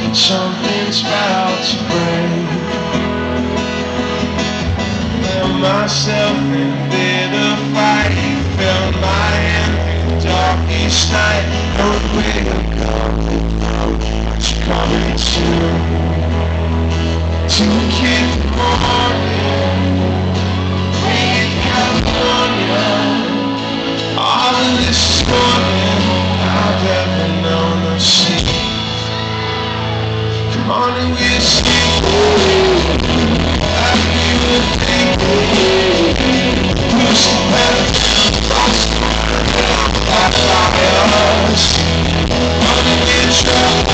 Something's about to break. Found myself in bitter fight. Felt my hand through the darkest night. No way I'm coming, but you're coming soon. To keep the morning, we in California. All of this morning, I've ever known or seen. Come on and we'll sing. I'll be with you. Push the pedal, cross the line, like fires. Come on and we'll try.